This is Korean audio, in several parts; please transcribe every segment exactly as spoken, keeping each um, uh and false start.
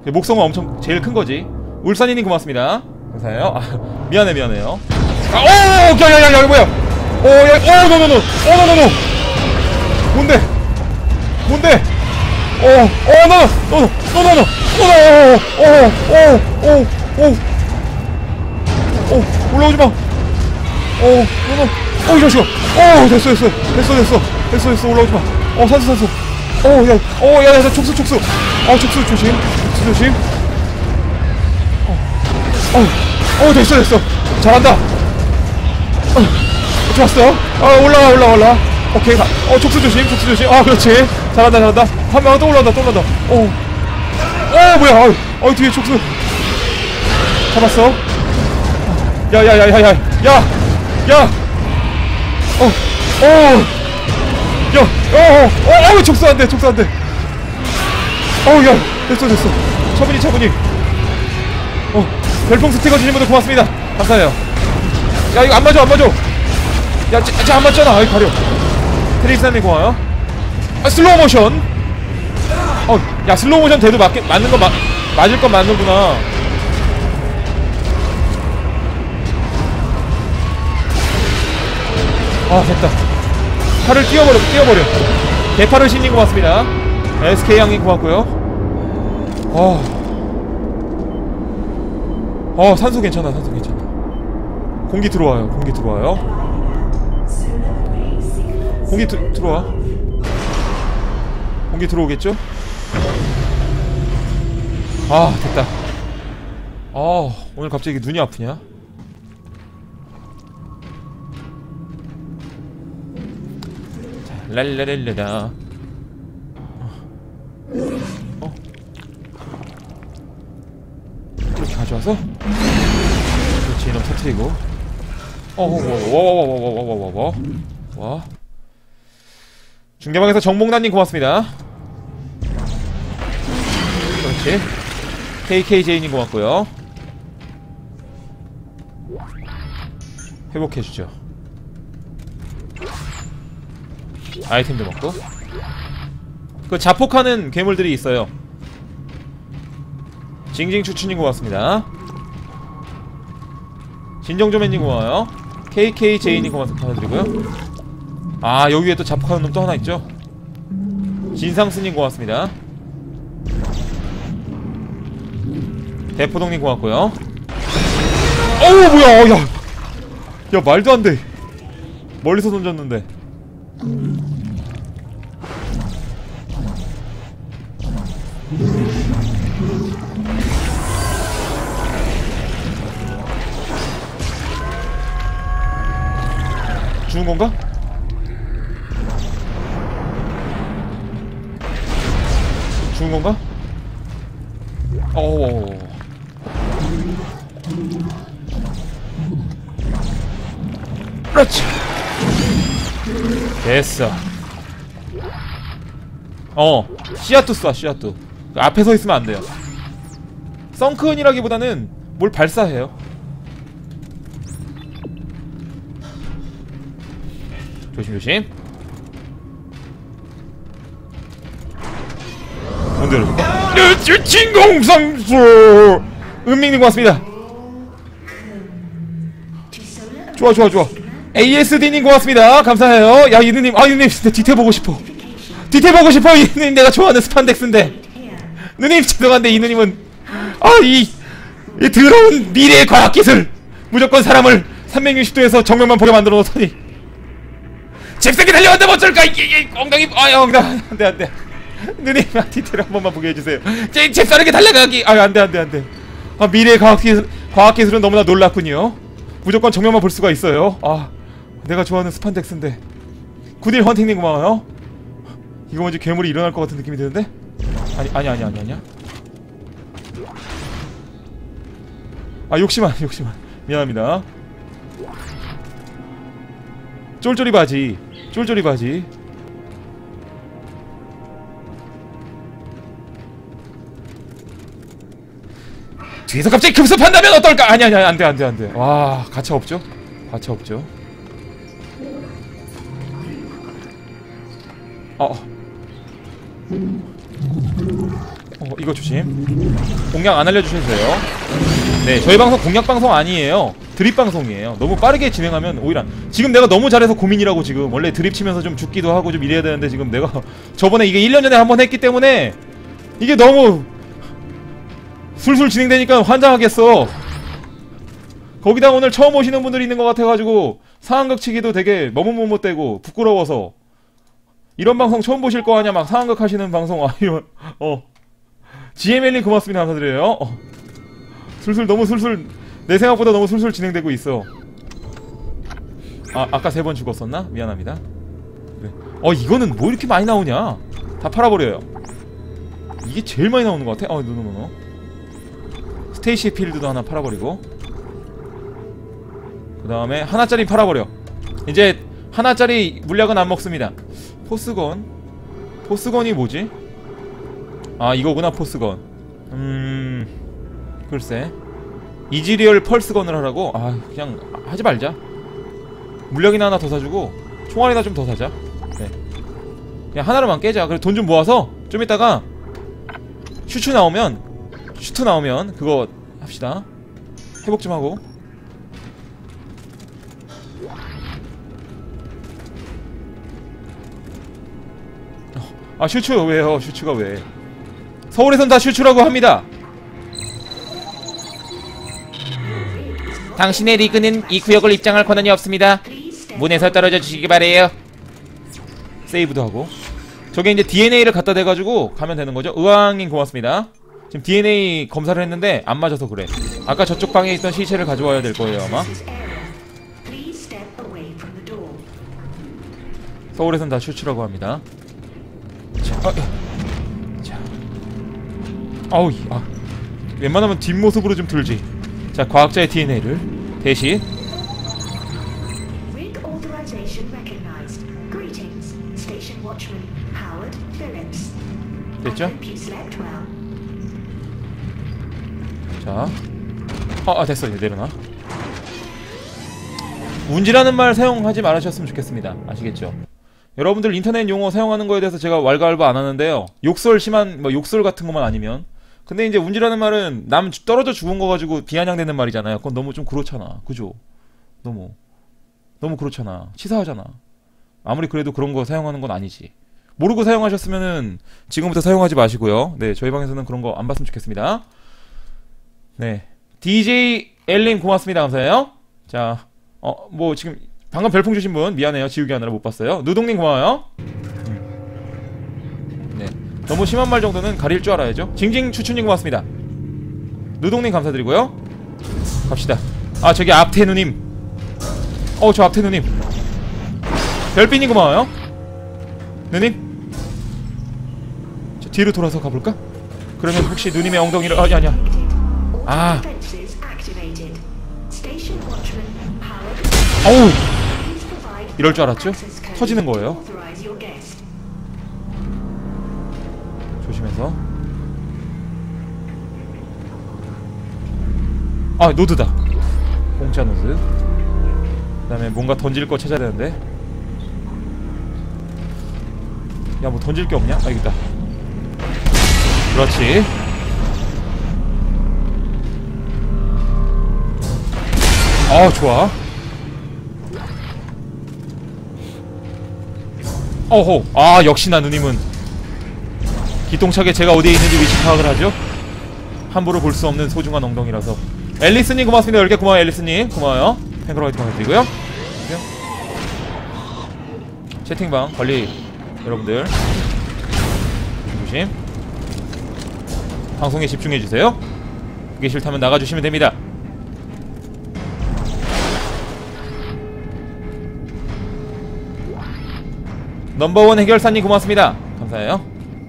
목성은 엄청 제일 큰 거지. 울산이님 고맙습니다. 감사해요. 아, 미안해 미안해요. 아, 오, 야야야야 이거 뭐야? 오, 야, 오, 노노노, 오, 노노노. 뭔데? 뭔데? 오, 오, 노노, 노노, 노노노, 노노, 오, 오, 오, 오, 오, 올라오지 마. 오, 노노, 오, 이 자식아. 오, 됐어, 됐어, 됐어, 됐어, 됐어, 됐어, 올라오지 마. 어, 산수, 산수. 오, 야, 오, 야, 야, 촉수, 촉수. 어, 촉수 조심, 촉수 조심. 어, 어, 됐어, 됐어. 잘한다. 어, 좋았어. 어, 올라와, 올라와, 올라와. 오케이. 가. 어, 촉수 조심, 촉수 조심. 아, 그렇지. 잘한다, 잘한다. 한 명 또 올라온다, 또 올라온다. 어, 어, 뭐야. 어, 어, 뒤에 촉수. 잡았어. 야, 야, 야, 야, 야, 야, 야. 어, 어. 야, 어, 어, 어, 어, 촉수 안 돼, 촉수 안 돼. 어, 야, 됐어, 됐어. 차분히, 차분히. 어, 별풍 스티커 주신 분들 고맙습니다. 감사해요. 야, 이거 안 맞아, 안 맞아. 야, 쟤, 쟤 안 맞잖아. 아이, 가려. 트릭스님 고마워요. 아, 슬로우 모션. 어, 야, 슬로우 모션 돼도 맞게, 맞는 건 맞, 맞을 건 맞는구나. 아, 됐다. 팔을 띄워버려, 띄워버려. 개파를 신님 고맙습니다. 에스케이 양님 고맙고요. 어, 어, 산소 괜찮아, 산소 괜찮아. 공기 들어와요, 공기 들어와요. 공기 드, 들어와. 공기 들어오겠죠? 아, 됐다. 아, 오늘 갑자기 눈이 아프냐? 자, 랄라랄라라. 어? 이렇게 가져와서? 그렇지, 이놈 터트리고. 어허, 와와와와와와와와. 와. 중계방에서 정목란님 고맙습니다. 그렇지. 케이케이제이님 고맙고요. 회복해주죠. 아이템도 먹고. 그 자폭하는 괴물들이 있어요. 징징추추님 고맙습니다. 진정조맨님 고마워요. 케이케이제이님 고맙습니다. 감사드리고요. 아, 여기 위에 또 자폭하는 놈 또 하나 있죠? 진상스님 고맙습니다. 대포동님 고맙고요. 어우, 뭐야, 야, 야, 말도 안 돼. 멀리서 던졌는데. 죽은 건가? 죽은 건가? 어어어어. 그렇지. 됐어. 어, 씨앗도 쏴, 씨앗도. 앞에 서 있으면 안 돼요. 썬크은이라기보다는 뭘 발사해요. 조심조심. 뭔데 이렇게 진공상수. 은민님 고맙습니다. 좋아 좋아 좋아. 에이에스디님 고맙습니다. 감사해요. 야, 이누님, 아, 이누님 진짜 뒤태 보고 싶어. 뒤태 보고 싶어. 이누님 내가 좋아하는 스판덱스인데. 누님 죄송한데 이누님은 아, 이, 이 더러운 미래의 과학기술 무조건 사람을 삼백육십 도에서 정면만 보게 만들어 놓더니 잽싸게 달려간다면 어쩔까. 이게 엉덩이. 아유, 엉덩이. 안돼 안돼. 누님, 아, 디테일 한 번만 보게 해주세요. 제 잽싸게 달려가기. 아유, 안돼 안돼 안돼. 아, 미래의 과학기술, 과학기술은 너무나 놀랍군요. 무조건 정면만 볼 수가 있어요. 아, 내가 좋아하는 스판덱스인데. 굿일 헌팅님 고마워요. 이거 뭔지 괴물이 일어날 것 같은 느낌이 드는데? 아니 아니 아니 아니 아니야. 아, 욕심안 욕심안 미안합니다. 쫄쫄이 바지, 쫄쫄이 바지. 뒤에서 갑자기 급습한다면 어떨까? 아니 아니 안돼 안돼 안돼. 와, 가차 없죠? 가차 없죠? 어. 어. 어, 이거 조심. 공략 안 알려주셔도 돼요. 네, 저희 방송 공략 방송 아니에요. 드립 방송이에요. 너무 빠르게 진행하면 오히려 안... 지금 내가 너무 잘해서 고민이라고. 지금 원래 드립 치면서 좀 죽기도 하고 좀 이래야 되는데 지금 내가 저번에 이게 일 년 전에 한번 했기 때문에 이게 너무 술술 진행되니까 환장하겠어. 거기다 오늘 처음 오시는 분들이 있는 것 같아가지고 상황극 치기도 되게 머뭇머뭇대고 부끄러워서 이런 방송 처음 보실 거 아냐 막 상황극 하시는 방송 아니면 어 지엠엘님 고맙습니다. 감사드려요. 어. 술술 너무 술술 내 생각보다 너무 술술 진행되고 있어. 아 아까 세 번 죽었었나? 미안합니다. 그래. 어 이거는 뭐 이렇게 많이 나오냐? 다 팔아버려요. 이게 제일 많이 나오는 것 같아. 어 노노노노. 스테이시 필드도 하나 팔아버리고 그 다음에 하나짜리 팔아버려. 이제 하나짜리 물약은 안 먹습니다. 포스건 포스건이 뭐지? 아 이거구나 포스건. 음... 글쎄 이지리얼 펄스건을 하라고? 아 그냥 하지 말자. 물약이나 하나 더 사주고 총알이나 좀 더 사자. 네. 그냥 하나로만 깨자. 그래 돈 좀 모아서 좀 이따가 슈츠 나오면 슈트 나오면 그거 합시다. 회복 좀 하고. 아 슈츠 왜요? 슈츠가 왜? 서울에선 다 슈츠라고 합니다. 당신의 리그는 이 구역을 입장할 권한이 없습니다. 문에서 떨어져 주시기 바래요. 세이브도 하고. 저게 이제 디엔에이를 갖다 대가지고 가면 되는 거죠. 의왕님 고맙습니다. 지금 디엔에이 검사를 했는데 안 맞아서 그래. 아까 저쪽 방에 있던 시체를 가져와야 될 거예요 아마. 서울에선 다 슈츠라고 합니다. 자, 아, 자, 아우, 아, 웬만하면 뒷모습으로 좀 들지. 자, 과학자의 디엔에이를 대신. 됐죠? 자, 아, 아 됐어. 이제 내려놔. 운지라는 말 사용하지 말으셨으면 좋겠습니다. 아시겠죠? 여러분들 인터넷 용어 사용하는 거에 대해서 제가 왈가왈부 안 하는데요. 욕설 심한 뭐 욕설 같은 것만 아니면. 근데 이제 운지라는 말은 남 떨어져 죽은 거 가지고 비아냥대는 말이잖아요. 그건 너무 좀 그렇잖아. 그죠? 너무 너무 그렇잖아. 치사하잖아. 아무리 그래도 그런 거 사용하는 건 아니지. 모르고 사용하셨으면은 지금부터 사용하지 마시고요. 네, 저희 방에서는 그런 거 안 봤으면 좋겠습니다. 네, 디제이 엘님 고맙습니다. 감사해요. 자, 어 뭐 지금 방금 별풍 주신 분 미안해요. 지우개 하느라 못 봤어요. 누동님 고마워요. 음. 네, 너무 심한 말 정도는 가릴 줄 알아야죠. 징징 추추님 고맙습니다. 누동님 감사드리고요. 갑시다. 아 저기 앞태누님. 어 저 앞태누님. 별빛님 고마워요. 누님. 저 뒤로 돌아서 가볼까? 그러면 혹시 누님의 엉덩이를 아니 아니야. 아. 어우. 이럴 줄 알았죠? 터지는 거예요. 조심해서. 아 노드다. 공짜 노드. 그 다음에 뭔가 던질 거 찾아야 되는데. 야 뭐 던질 게 없냐? 아 여기 있다. 그렇지. 아 좋아. 어호. 아 역시나 누님은 기똥차게 제가 어디에 있는지 위치 파악을 하죠. 함부로 볼 수 없는 소중한 엉덩이라서. 앨리스님 고맙습니다. 열 개 고마워요. 앨리스님 고마워요. 팬크라이트 감사드리고요. 채팅방 관리 여러분들 조심. 방송에 집중해주세요. 그게 싫다면 나가주시면 됩니다. 넘버원 해결사님 고맙습니다. 감사해요.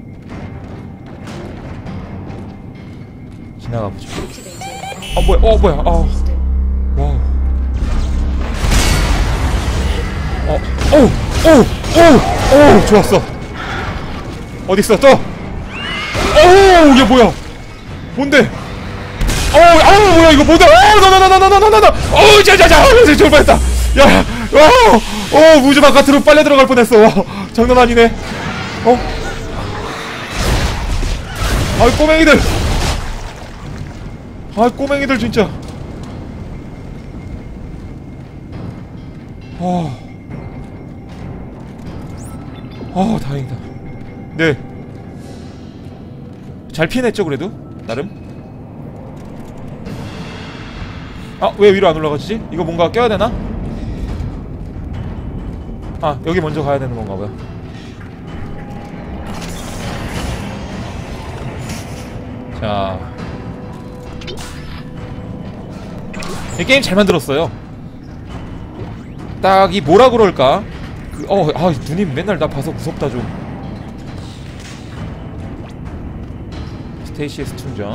지나가보죠. 어 뭐야 어 뭐야 어 와우 어 오우 오우 오우 오우 좋았어. 어딨어 또 오우 얘 뭐야 뭔데 어우 아우 뭐야 이거 뭐다 어우 나나나나나나나나 어우 자자자 어우 저럴 뻔했다 야 와우 어 우주 바깥으로 빨려 들어갈 뻔했어. 와, 장난 아니네. 어? 아이 꼬맹이들. 아이 꼬맹이들 진짜. 아, 아 다행이다. 네, 잘 피해냈죠 그래도 나름. 아, 왜 위로 안 올라가지지? 이거 뭔가 껴야 되나? 아, 여기 먼저 가야 되는 건가 봐요. 자, 이 게임 잘 만들었어요. 딱 이 뭐라 그럴까? 그, 어, 아, 누님 맨날 나 봐서 무섭다 좀. 스테이시에스 충전.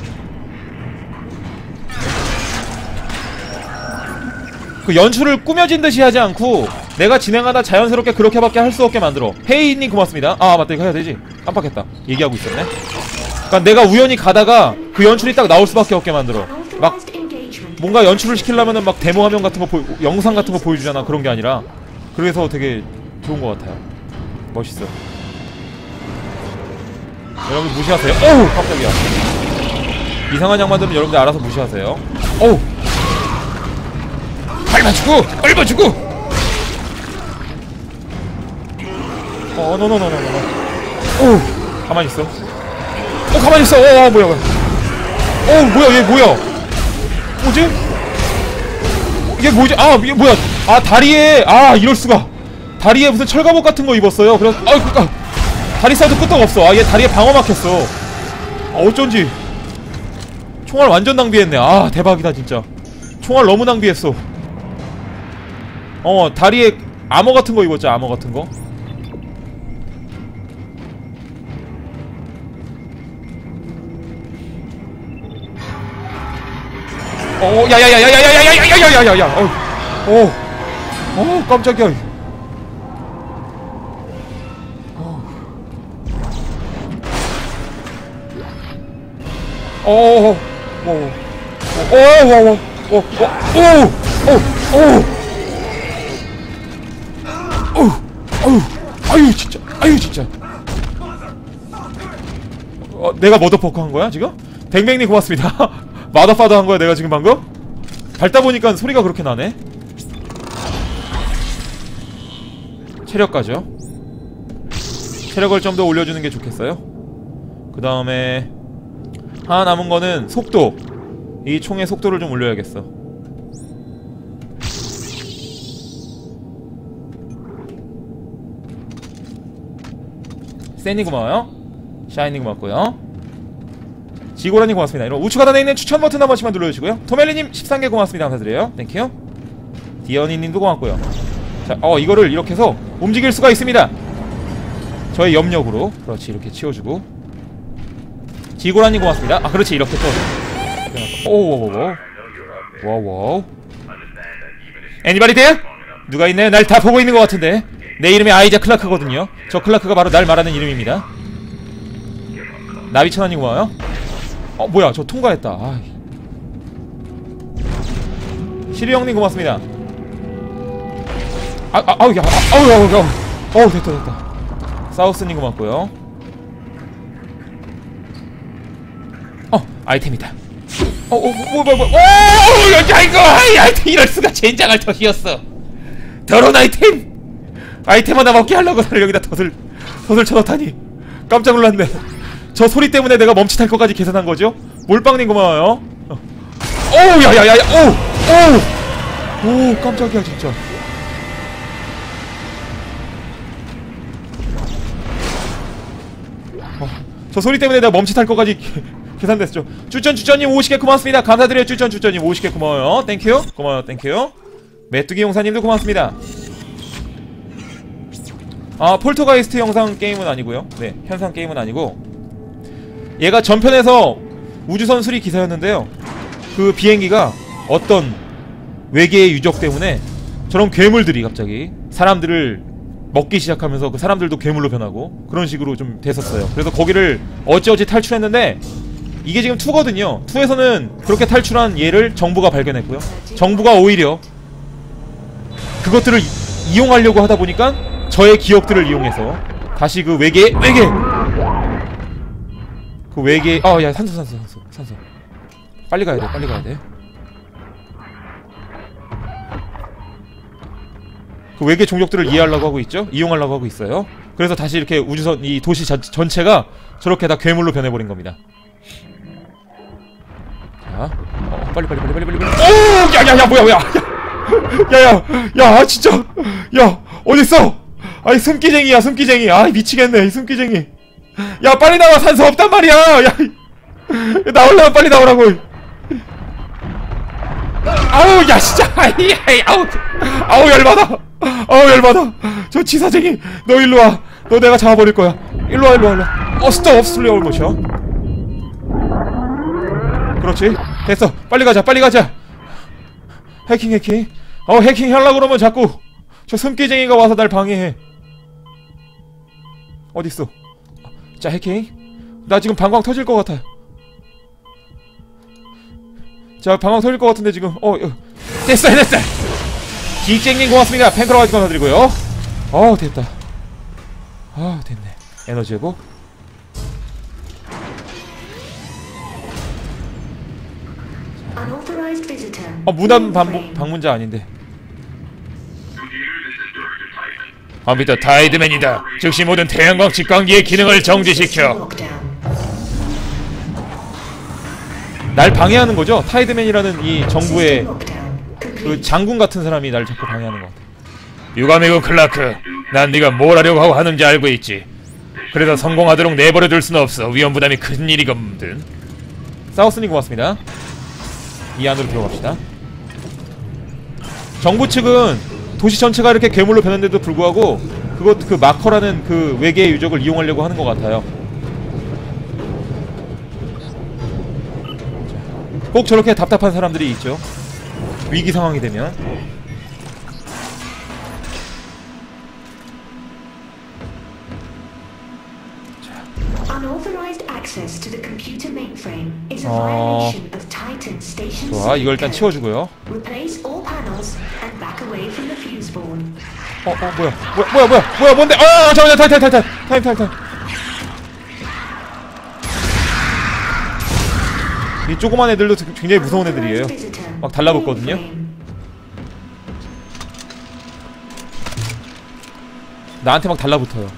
그 연출을 꾸며진 듯이 하지 않고 내가 진행하다 자연스럽게 그렇게밖에 할 수 없게 만들어. 헤이님 고맙습니다. 아 맞다, 이거 해야 되지. 깜빡했다. 얘기하고 있었네. 그니까 내가 우연히 가다가 그 연출이 딱 나올 수밖에 없게 만들어. 막 뭔가 연출을 시키려면은 막 데모 화면 같은 거 보여, 영상 같은 거 보여주잖아. 그런 게 아니라. 그래서 되게 좋은 것 같아요. 멋있어. 여러분 무시하세요. 어우 깜짝이야. 이상한 양반들은 여러분들 알아서 무시하세요. 어우 밟아주고 밟아주고. 어 노노노노노노. 어우 가만히 있어. 어 가만히 있어. 어, 어 뭐야 뭐야. 어 뭐야 얘 뭐야. 뭐지? 이게 뭐지? 아 이게 뭐야. 아 다리에 아 이럴수가. 다리에 무슨 철갑옷 같은 거 입었어요. 그래서 아 그니까 다리 싸도 끄떡 없어. 아 얘 다리에 방어 막혔어. 아 어쩐지 총알 완전 낭비했네. 아 대박이다 진짜. 총알 너무 낭비했어. 어 다리에 아머 같은 거 입었죠. 아머 같은 거. 어 야야야야야야야야야야야야야. 어, 어, 어 깜짝이야. 어, 어, 어, 어, 어, 어, 어, 어, 어, 어, 아유 진짜, 아유 진짜. 어, 내가 머더퍼크 한 거야 지금? 뱅뱅님 고맙습니다. 마더파더 한 거야 내가 지금 방금? 밟다 보니까 소리가 그렇게 나네. 체력까지요. 체력을 좀 더 올려주는 게 좋겠어요. 그 다음에 하나 남은 거는 속도. 이 총의 속도를 좀 올려야겠어. 세니 고마워요. 샤이니 고맙고요. 지고라님 고맙습니다. 이런 우측 하단에 있는 추천 버튼 한 번씩만 눌러주시고요. 토멜리님 십삼 개 고맙습니다. 감사드려요. 땡큐. 디언이님도 고맙고요. 자, 어 이거를 이렇게 해서 움직일 수가 있습니다. 저의 염력으로. 그렇지, 이렇게 치워주고. 지고라님 고맙습니다. 아 그렇지, 이렇게 또. 오오오오. 와우. 애니바디 대? 누가 있나요? 날 다 보고 있는 것 같은데. 내 이름이 아이자 클라크거든요. 저 클라크가 바로 날 말하는 이름입니다. 나비천하님 고마워요. 어 뭐야, 저 통과했다. 아이. 시리형님 고맙습니다. 아, 아, 아우, 야, 아, 아우, 아우, 아우, 어우, 됐다, 됐다. 사우스님 고맙고요. 어, 아이템이다. 어, 어, 뭐, 뭐, 뭐, 오, 야, 이거, 아이, 아이템 이럴 수가. 젠장할 덫이었어. 더러운 아이템. 아이템 하나 먹게 하려고 나를 여기다 덫을, 덫을 쳐놓다니. 깜짝 놀랐네. 저 소리 때문에 내가 멈칫할 것까지 계산한 거죠? 몰빵님 고마워요. 어. 오우, 야, 야, 야, 야, 오우, 오우, 오, 깜짝이야, 진짜. 어, 저 소리 때문에 내가 멈칫할 것까지 계산됐죠. 쭈쩐 쭈쩐님 오십 개 고맙습니다. 감사드려요. 쭈쩐 쭈쩐님 오십 개 고마워요. 땡큐. 고마워요. 땡큐. 메뚜기 용사님도 고맙습니다. 아, 폴터가이스트 영상 게임은 아니고요. 네, 현상 게임은 아니고, 얘가 전편에서 우주선 수리 기사였는데요. 그 비행기가 어떤 외계의 유적 때문에 저런 괴물들이 갑자기 사람들을 먹기 시작하면서 그 사람들도 괴물로 변하고 그런 식으로 좀 됐었어요. 그래서 거기를 어찌어찌 탈출했는데, 이게 지금 이거든요. 이에서는 그렇게 탈출한 얘를 정부가 발견했고요. 정부가 오히려 그것들을 이용하려고 하다 보니까 저의 기억들을 이용해서 다시 그 외계 외계 그 그 외계 어 야 산소 산소 산소 산소 빨리 가야 돼 빨리 가야 돼. 그 외계 종족들을 이해하려고 하고 있죠? 이용하려고 하고 있어요. 그래서 다시 이렇게 우주선 이 도시 자, 전체가 저렇게 다 괴물로 변해버린 겁니다. 자, 어, 빨리 빨리 빨리 빨리 빨리 빨리. 오, 야야야 뭐야 뭐야. 야야 야 진짜 야 어딨어? 아이 숨기쟁이야 숨기쟁이. 아 미치겠네 이 숨기쟁이. 야 빨리 나와 산소 없단 말이야. 야 나오려면 빨리 나오라고. 아우 야 진짜 아우 아우 열받아. 아우 열받아. 저 치사쟁이 너 일로와. 너 내가 잡아버릴 거야. 일로와 일로와 일로와. 어 스톱 슬로우 모션. 그렇지 됐어 빨리 가자 빨리 가자. 해킹 해킹. 어 해킹 하려고 그러면 자꾸 저 숨기쟁이가 와서 날 방해해. 어딨어. 자 해킹. 나 지금 방광 터질 것 같아. 자 방광 터질 것 같은데 지금 어, 어. 됐어 됐어. 기쟁님 고맙습니다. 팬클럽까지 감사드리고요. 어 됐다. 아 됐네. 에너지 회복. 어 무단 방문, 방문자 아닌데. 컴퓨터 타이드맨이다. 즉시 모든 태양광 직광기의 기능을 정지시켜. 날 방해하는 거죠? 타이드맨이라는 이 정부의 그 장군 같은 사람이 날 자꾸 방해하는 것 같아. 유감이고 클라크, 난 네가 뭘 하려고 하고 하는지 알고 있지. 그래서 성공하도록 내버려둘 수는 없어. 위험 부담이 큰 일이거든. 사우스님 고맙습니다. 이 안으로 들어갑시다. 정부 측은 도시 전체가 이렇게 괴물로 변했는데도 불구하고 그것 그 마커라는 그 외계 유적을 이용하려고 하는 것 같아요. 꼭 저렇게 답답한 사람들이 있죠. 위기 상황이 되면. 어... 좋아, 이걸 일단 치워주고요. 어, 어, 뭐야, 뭐야, 뭐야, 뭐야, 뭐야, 뭔데? 아, 잠깐만, 타임, 타임, 타임, 타임, 타임, 타임. 이 조그만 애들도 굉장히 무서운 애들이에요. 막 달라붙거든요. 나한테 막 달라붙어요.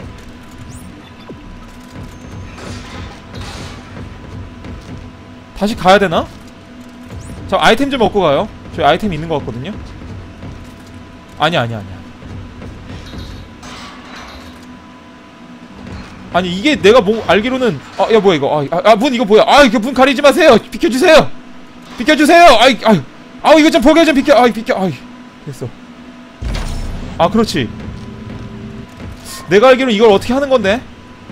다시 가야 되나? 자, 아이템 좀 먹고 가요. 저기 아이템 있는 것 같거든요. 아니야, 아니야, 아니야. 아니 이게 내가 뭐 알기로는 아, 야 뭐야 이거. 아, 아, 문 이거 뭐야. 아, 이거 문 가리지 마세요. 비켜주세요. 비켜주세요. 아이, 아이, 아우 이거 좀 보게 좀 비켜. 아이, 비켜. 아이, 됐어. 아, 그렇지. 내가 알기로는 이걸 어떻게 하는 건데?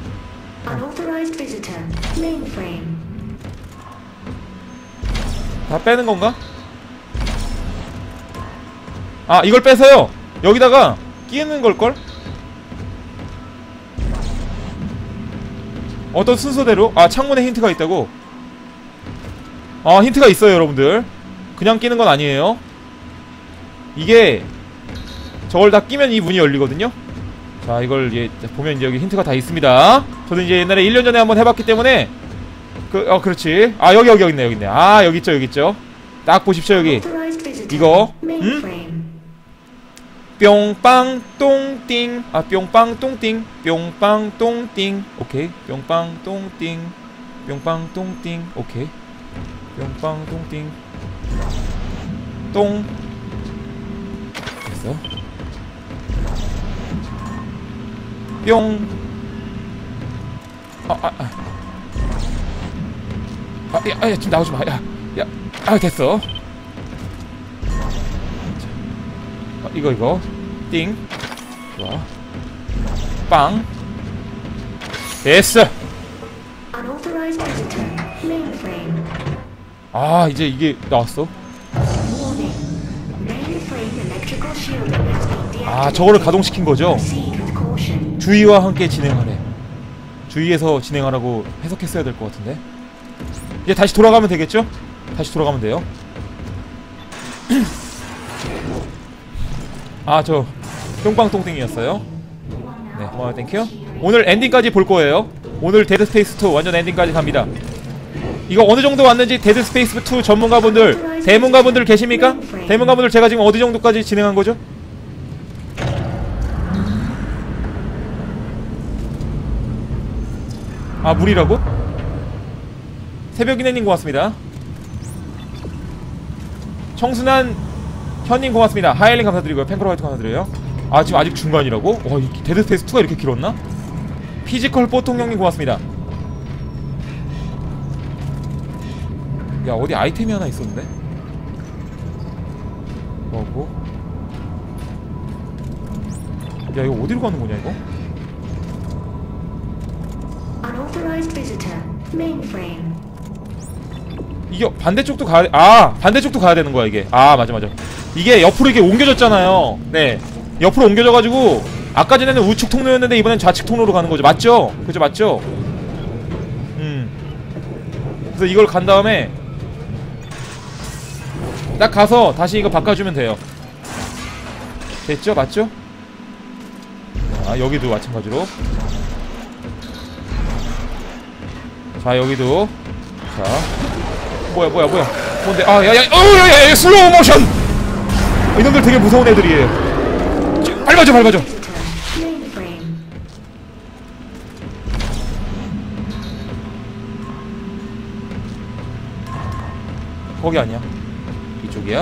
다 빼는 건가? 아, 이걸 빼서요. 여기다가 끼우는 걸걸? 어떤 순서대로? 아, 창문에 힌트가 있다고? 아, 힌트가 있어요 여러분들. 그냥 끼는 건 아니에요. 이게 저걸 다 끼면 이 문이 열리거든요. 자, 이걸 이제 보면 이제 여기 힌트가 다 있습니다. 저도 이제 옛날에 일 년 전에 한번 해봤기 때문에 그, 어, 그렇지. 아, 여기 여기 여기 있네 여기 있네. 아, 여기 있죠 여기 있죠. 딱 보십시오 여기. 이거 음? 뿅빵 똥띵. 아, 뿅빵 똥띵. 뿅빵 똥띵. 오케이. 뿅빵 똥띵. 뿅빵 똥띵. 오케이. 뿅빵 똥띵. 똥. 됐어. 뿅. 아, 아, 아. 아, 야, 야, 지금 나오지 마. 야, 야. 아, 됐어. 어, 이거 이거 띵. 좋아. 빵. 됐어. 아, 이제 이게 나왔어. 아, 저거를 가동시킨 거죠. 주의와 함께 진행하래. 주의해서 진행하라고 해석했어야 될 것 같은데. 이제 다시 돌아가면 되겠죠? 다시 돌아가면 돼요. 아, 저 똥빵똥땡이었어요. 네, 고마워요. 땡큐. 오늘 엔딩까지 볼 거예요. 오늘 데드 스페이스 투 완전 엔딩까지 갑니다. 이거 어느 정도 왔는지 데드 스페이스 투 전문가분들, 대문가분들 계십니까? 대문가분들 제가 지금 어디 정도까지 진행한 거죠? 아, 물이라고? 새벽이네님 고맙습니다. 청순한 현님 고맙습니다. 하이엘링 감사드리고요. 팬크로 화이트 감사드려요. 아, 지금 아직 중간이라고? 와, 이 데드 스페이스 투가 이렇게 길었나? 피지컬 뽀통형님 고맙습니다. 야, 어디 아이템이 하나 있었는데? 뭐고? 야, 이거 어디로 가는 거냐, 이거? Unauthorized visitor. Mainframe. 이게 반대쪽도 가야, 아! 반대쪽도 가야 되는 거야, 이게. 아, 맞아, 맞아. 이게 옆으로 이렇게 옮겨졌잖아요. 네. 옆으로 옮겨져가지고, 아까 전에는 우측 통로였는데, 이번엔 좌측 통로로 가는 거죠. 맞죠? 그죠, 맞죠? 음. 그래서 이걸 간 다음에, 딱 가서 다시 이거 바꿔주면 돼요. 됐죠? 맞죠? 아, 여기도 마찬가지로. 자, 여기도. 자. 뭐야, 뭐야, 뭐야. 뭔데? 아, 야, 야, 어, 야, 야, 야, 슬로우 모션! 이놈들 되게 무서운 애들이에요. 저, 밟아줘, 밟아줘. 거기 아니야. 이쪽이야.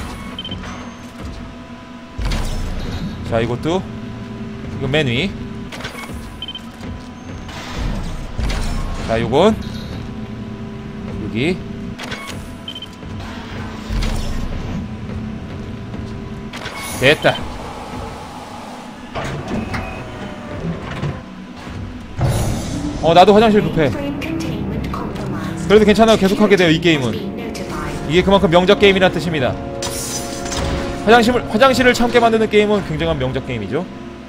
자, 이것도 이거 맨 위. 자, 요건 여기. 됐다. 어, 나도 화장실 급해. 그래도 괜찮아요. 계속하게 돼요, 이 게임은. 이게 그만큼 명작 게임이라는 뜻입니다. 화장실을, 화장실을 참게 만드는 게임은 굉장한 명작 게임이죠.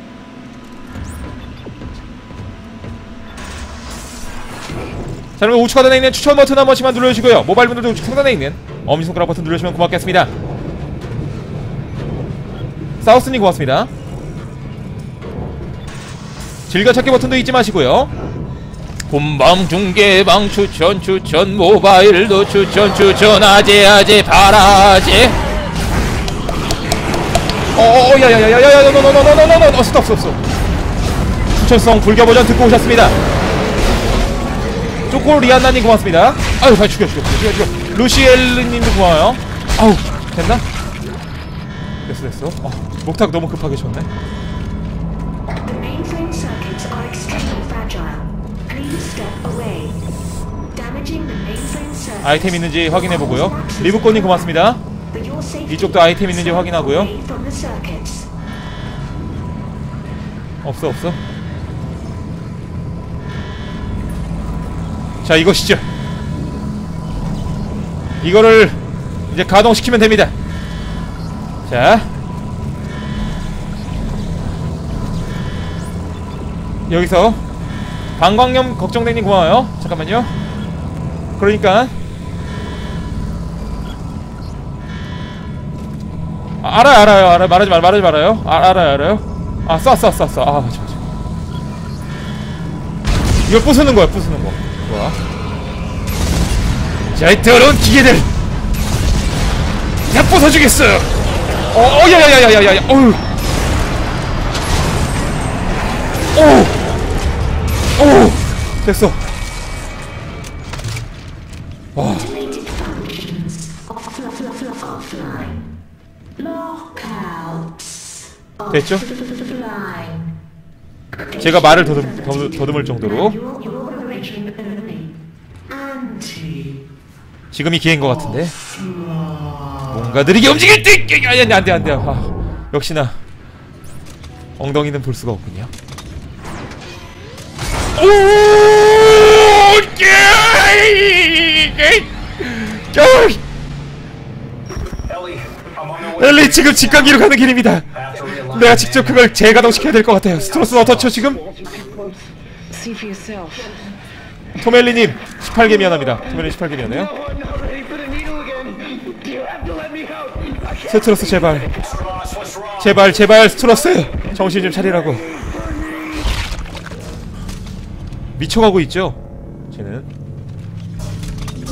자, 그럼 우측 하단에 있는 추천 버튼 한 번씩만 눌러주시고요. 모바일 분들도 우측 상단에 있는 엄지손가락 버튼 눌러주시면 고맙겠습니다. 사우스님 고맙습니다. 즐겨찾기 버튼도 잊지 마시고요. 본방 중계방 추천 추천 모바일도 추천 추천 아재 아재 바라제. 어어 야야야야야야 노노노노노노노 어 스톱 스톱 스톱. 추천성 불교 버전 듣고 오셨습니다. 쪼꼬 리안나님 고맙습니다. 아유 잘 죽여 죽여 죽여 죽여. 루시엘님도 고마워요. 아우 됐나? 됐어 됐어. 어, 목탁 너무 급하게 쳤네. 아이템 있는지 확인해보고요. 리브코님 고맙습니다. 이쪽도 아이템 있는지 확인하고요. 없어 없어. 자, 이것이죠. 이거를 이제 가동시키면 됩니다. 자, 여기서 방광염 걱정되님 고마워요. 잠깐만요. 그러니까 아, 알아요 알아요 알아요. 말하지 말 말하지 말아요. 아, 알아요 알아요. 아, 쏴 쏴 쏴 쏴. 아, 맞아 맞아. 이걸 부수는 거야, 부수는 거. 좋아. 자, 이 더러운 기계들 다 부숴주겠어. 어, 어, 야야야야야야야. 어우. 오. 오. 됐어. 와. 됐죠? 제가 말을 더듬, 더듬, 더듬을 정도로 지금이 기회인 것 같은데 뭔가 느리게 움직일 때 아니 아니 안돼 안돼. 아, 역시나 엉덩이는 볼 수가 없군요. 오! 엘리 지금 직관기로 가는 길입니다. 내가 직접 그걸 재가동시켜야 될 것 같아요. 스트로스는 어떻죠 지금? 토멜리님 십팔 개 미안합니다. 토멜리 십팔 개 미안해요. 스트로스 제발 제발 제발 스트로스 정신 좀 차리라고. 미쳐가고 있죠 쟤는.